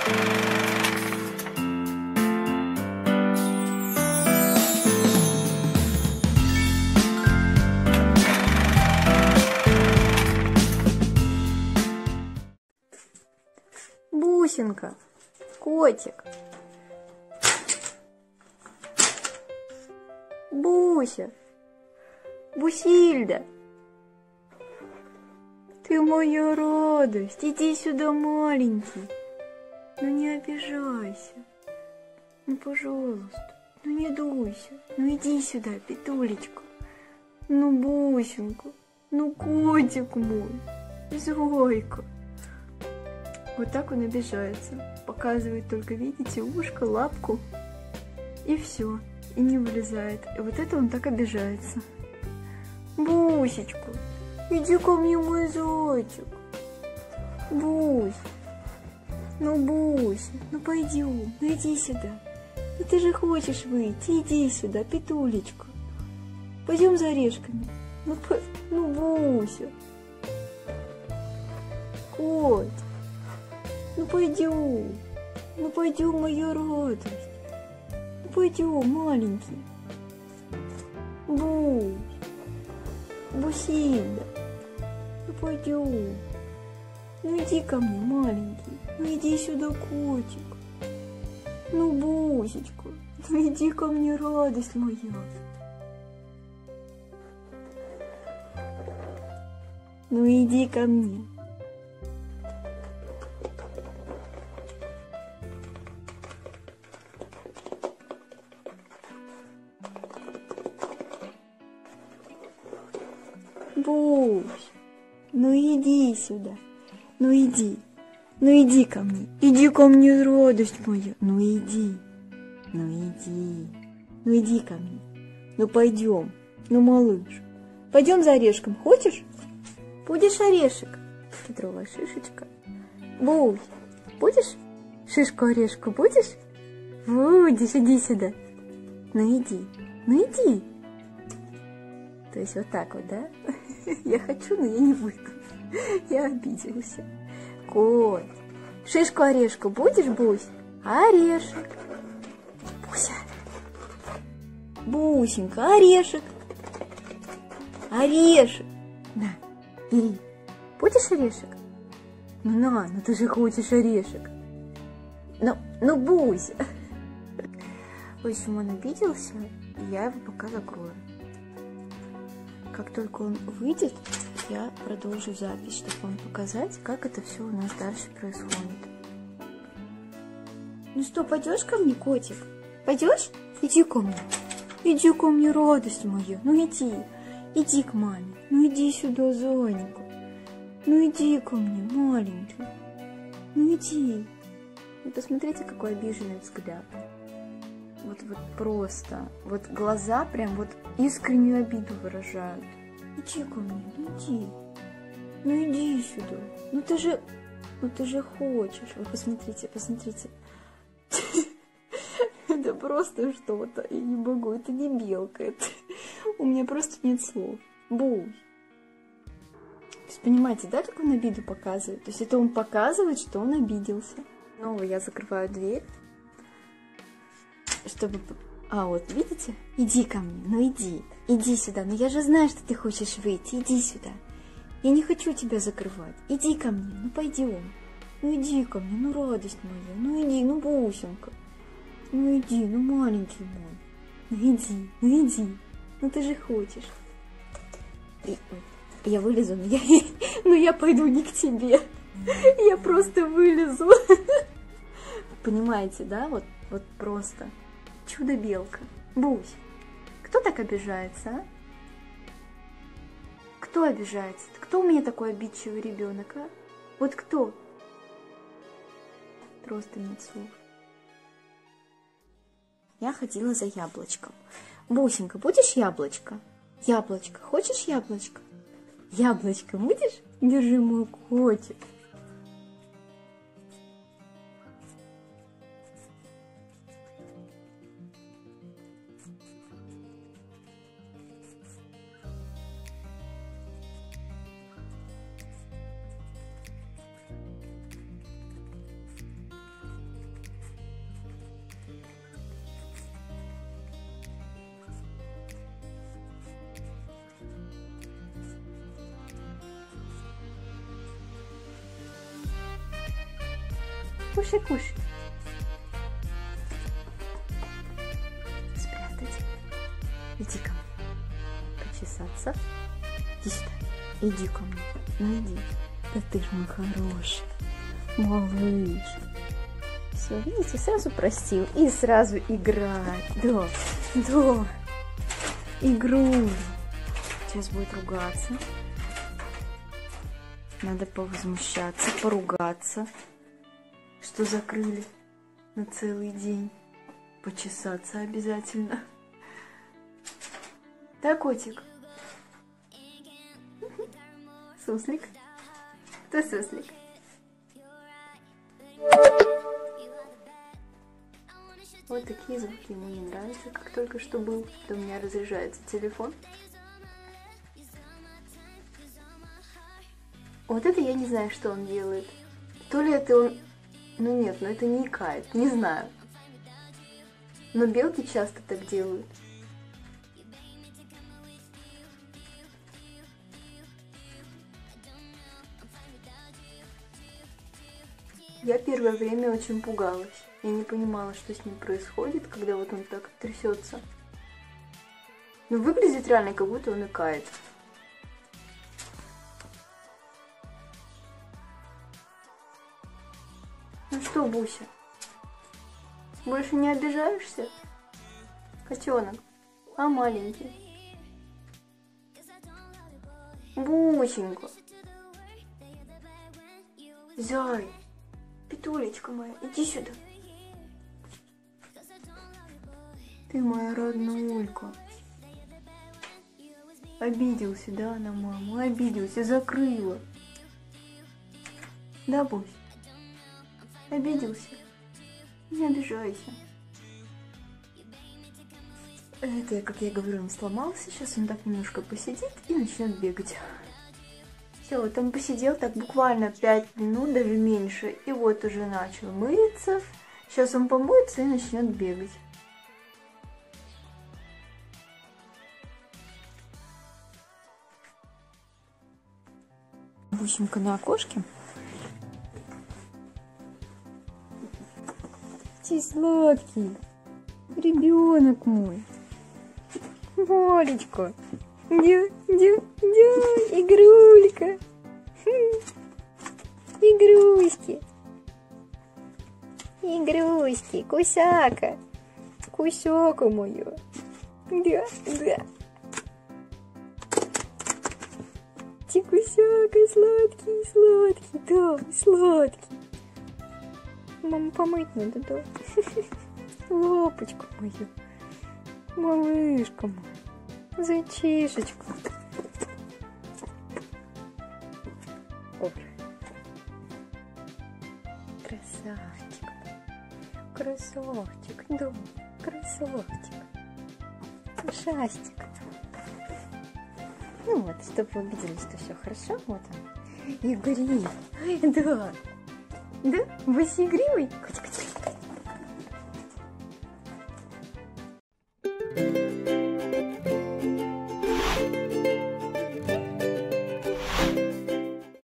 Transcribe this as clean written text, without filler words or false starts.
Бусинка, котик. Буся, Бусильда, ты моя радость, иди сюда, маленький. Ну не обижайся, ну пожалуйста, ну не дуйся, ну иди сюда, Петулечка. Ну Бусинка, ну котик мой, зойка. Вот так он обижается, показывает только, видите, ушко, лапку и все. И не вылезает. И вот это он так обижается. Бусечка, иди ко мне, мой зайчик. Бусь, ну Буся, ну пойдем, ну иди сюда. Ну ты же хочешь выйти, иди сюда, Петулечка. Пойдем за орешками. Ну Буся. Кот, ну пойдем, моя радость. Пойдем, маленький. Бусильда, ну пойдем. Ну иди ко мне, маленький. Ну иди сюда, котик. Ну Бусечка, ну иди ко мне, радость моя. Ну иди ко мне. Бусь, ну иди сюда, ну иди ко мне, радость моя, ну иди ко мне, ну пойдем, ну малыш, пойдем за орешком, хочешь? Будешь орешек? Петровая шишечка. Бусь, будешь? Шишку-орешку будешь? Будешь, иди сюда, ну иди. То есть вот так вот, да? Я хочу, но я не выйду. Я обиделся. Кот, шишку-орешку будешь, Бусь? Орешек. Буся. Бусенька, орешек. Орешек. На, бери. Будешь орешек? Ну на, ну ты же хочешь орешек. Ну Бусь. В общем, он обиделся, и я его пока закрою. Как только он выйдет, я продолжу запись, чтобы вам показать, как это все у нас дальше происходит. Ну что, пойдешь ко мне, котик? Пойдешь? Иди ко мне, радость моя. Ну иди к маме. Ну иди сюда, зайенька. Ну иди ко мне, маленький. Ну иди. И посмотрите, какой обиженный взгляд. Вот просто. Вот глаза прям вот искреннюю обиду выражают. Иди ко мне, ну иди. Ну иди сюда. Ну ты же хочешь. Вы посмотрите. Это просто что-то. Я не могу. Это не белка. Это... У меня просто нет слов. Бусь. То есть, понимаете, да, как он обиду показывает? То есть это он показывает, что он обиделся. Снова я закрываю дверь. Чтобы... А, вот, видите? Иди ко мне, ну иди сюда. Ну я же знаю, что ты хочешь выйти, иди сюда. Я не хочу тебя закрывать. Иди ко мне, ну пойдем. Ну иди ко мне, ну радость моя. Ну иди, ну Бусенька. Ну иди, ну маленький мой. Ну иди. Ну ты же хочешь. Я вылезу, но я пойду не к тебе. Я просто вылезу. Понимаете, да? Вот просто. Чудо-белка. Бусь, кто так обижается, а? Кто обижается? Кто у меня такой обидчивый ребенок, а? Вот кто? Просто нет слов. Я ходила за яблочком. Бусенька, будешь яблочко? Яблочко, хочешь яблочко? Яблочко будешь? Держи, мой котик. Кушай, кушай. Спрятать. Иди ко мне. Почесаться. Иди сюда. Иди ко мне. Ну иди. Да ты ж мой хороший. Малыш. Все, видите, сразу простил. И сразу играть. Да. Да. Игру. Сейчас будет ругаться. Надо повозмущаться, поругаться, что закрыли на целый день. Почесаться обязательно. Да, котик? Суслик? Кто суслик? Вот такие звуки ему не нравятся, как только что был. То у меня разряжается телефон. Вот это я не знаю, что он делает. То ли это он... Ну нет, это не икает, не знаю. Но белки часто так делают. Я первое время очень пугалась. Я не понимала, что с ним происходит, когда вот он так трясется. Но выглядит реально, как будто он икает. Ну что, Буся, больше не обижаешься? Котенок, а маленький? Бусенька. Зай, Петулечка моя, иди сюда. Ты моя роднулька. Обиделся, да, на маму? Обиделся, закрыла. Да, Бусь? Обиделся? Не обижайся. Это, как я говорю, он сломался. Сейчас он так немножко посидит и начнет бегать. Все, вот он посидел так буквально 5 минут, даже меньше. И вот уже начал мыться. Сейчас он помоется и начнет бегать. Бусинка на окошке. Ты сладкий. Ребенок мой. Малечко. Игрулька. Игруськи. Игруськи. Кусяка. Кусяка моя. Да. Ты кусяка сладкий. Да, сладкий. Маму помыть надо, да? Лапочку мою. Малышка моя. Зайчишечка. Ой. Красавчик, да, красавчик. Ушастик. Ну вот, чтобы вы увидели, что все хорошо, вот он. Игривый. Да. Да? Вы игривый? Котик.